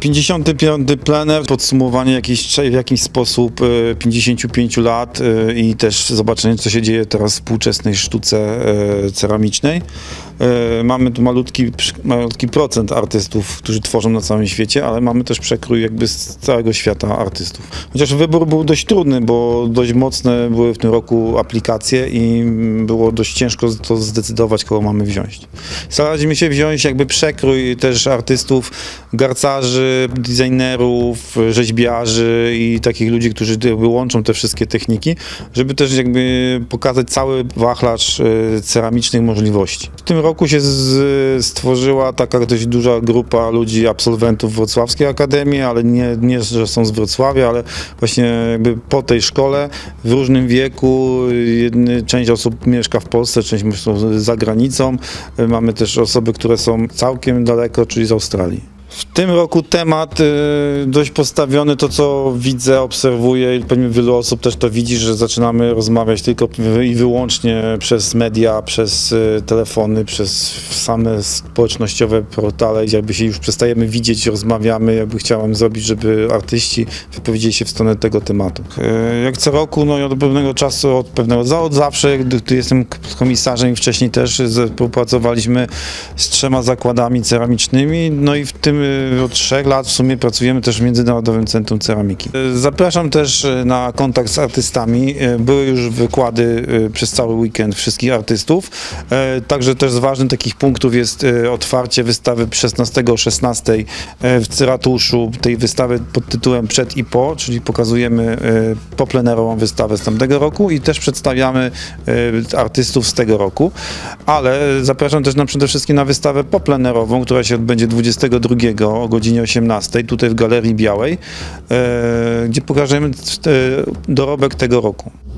55. plener, podsumowanie w jakiś sposób 55 lat i też zobaczenie, co się dzieje teraz w współczesnej sztuce ceramicznej. Mamy tu malutki procent artystów, którzy tworzą na całym świecie, ale mamy też przekrój jakby z całego świata artystów. Chociaż wybór był dość trudny, bo dość mocne były w tym roku aplikacje i było dość ciężko to zdecydować, kogo mamy wziąć. Staraliśmy się wziąć jakby przekrój też artystów, garcarzy, designerów, rzeźbiarzy i takich ludzi, którzy łączą te wszystkie techniki, żeby też jakby pokazać cały wachlarz ceramicznych możliwości. W tym roku się stworzyła taka dość duża grupa ludzi, absolwentów Wrocławskiej Akademii, ale nie, że są z Wrocławia, ale właśnie jakby po tej szkole w różnym wieku. Część osób mieszka w Polsce, część są za granicą. Mamy też osoby, które są całkiem daleko, czyli z Australii. W tym roku temat dość postawiony, to co widzę, obserwuję i pewnie wielu osób też to widzi, że zaczynamy rozmawiać tylko i wyłącznie przez media, przez telefony, przez same społecznościowe portale, jakby się już przestajemy widzieć, rozmawiamy, jakby chciałem zrobić, żeby artyści wypowiedzieli się w stronę tego tematu. Jak co roku, no od pewnego czasu, od zawsze, gdy jestem komisarzem i wcześniej też współpracowaliśmy z 3 zakładami ceramicznymi, no i w tym od 3 lat w sumie pracujemy też w Międzynarodowym Centrum Ceramiki. Zapraszam też na kontakt z artystami. Były już wykłady przez cały weekend wszystkich artystów. Także też z ważnych takich punktów jest otwarcie wystawy 16 o 16 w ratuszu, tej wystawy pod tytułem Przed i po, czyli pokazujemy poplenerową wystawę z tamtego roku i też przedstawiamy artystów z tego roku. Ale zapraszam też przede wszystkim na wystawę poplenerową, która się odbędzie 22 o godzinie 18 tutaj w Galerii Białej, gdzie pokażemy dorobek tego roku.